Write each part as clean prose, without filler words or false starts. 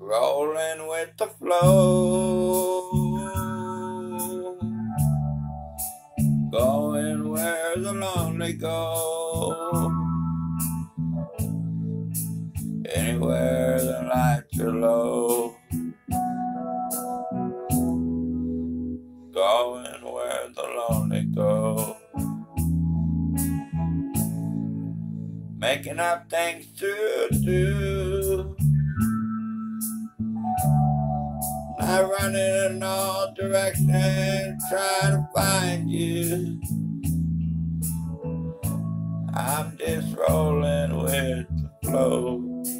rolling with the flow, going where the lonely go, anywhere the lights are low, going where the lonely go, making up things to do, not running in all directions, trying to find you. I'm just rolling with the flow,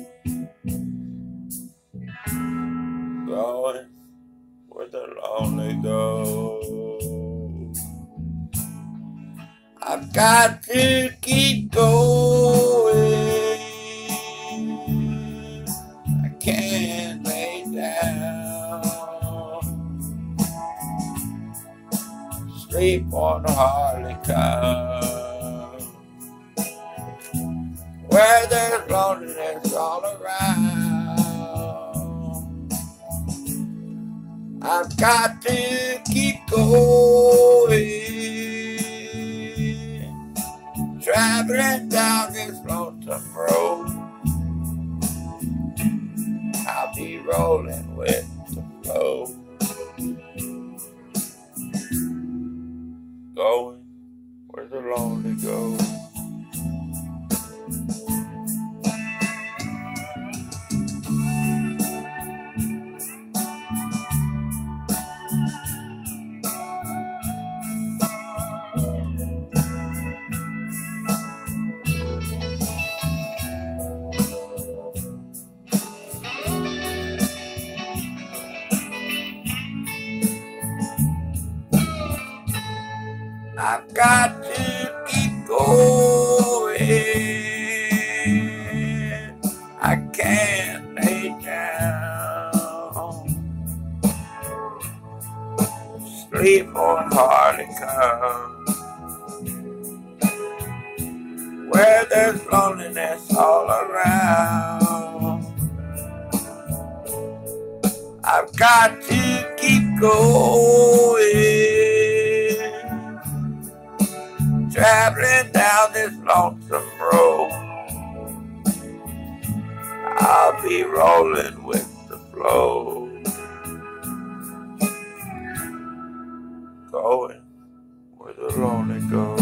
going where the lonely go. I've got to keep going, I can't lay down, sleep on the hardly come, where there's loneliness all around. I've got to keep going, traveling down this lonesome road. I'll be rolling with the flow, going where the lonely go. I've got to keep going, I can't lay down, sleep on hardly come, where there's loneliness all around. I've got to keep going, traveling down this lonesome road. I'll be rolling with the flow, going where the lonely go.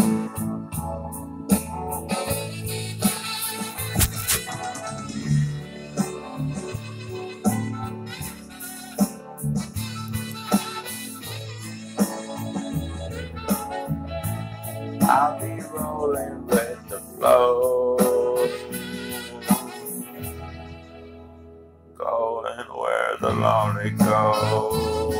I'll be rolling with the flow, going where the lonely go.